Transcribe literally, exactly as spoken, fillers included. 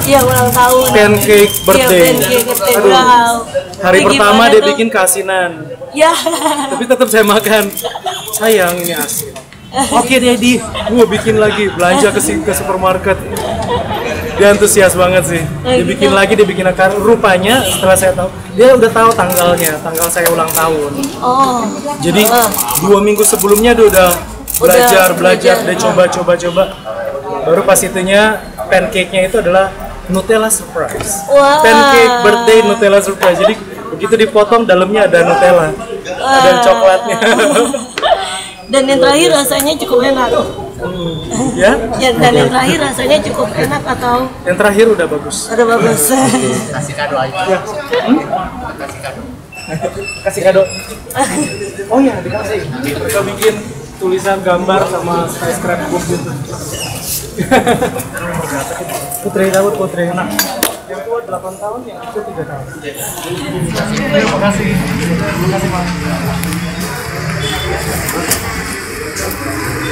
Iya, ulang tahun. Pancake birthday. Iya, pancake birthday. Wow. Hari Ini pertama gimana dia tuh? bikin keasinan. Ya. Tapi tetap saya makan. Sayang ini asin. Oke Dedi, gua bikin lagi, belanja ke si- ke supermarket. Dia antusias banget sih. Dia bikin lagi, dia bikin akar. Rupanya setelah saya tahu, dia udah tahu tanggalnya, tanggal saya ulang tahun. Oh. Jadi Oh. dua minggu sebelumnya dia udah belajar, Udah belajar, belajar. dia coba, coba, coba. Baru pas itunya pancake-nya itu adalah Nutella surprise. Wah. Pancake birthday Nutella surprise. Jadi begitu dipotong dalamnya ada Nutella dan coklatnya. Dan yang terakhir rasanya cukup enak. Ya? Ya, dan yang terakhir rasanya cukup enak atau Yang terakhir udah bagus. ada bagus. Kasih kado aja. Ya. Hmm? Kasih kado. Kasih kado. Oh iya, dikasih. Mereka bikin tulisan gambar sama scrapbook gitu. Putri Daud, Putri Enak. Yang tua delapan tahun, yang kecil tiga tahun. Terima kasih. Terima kasih, Mas.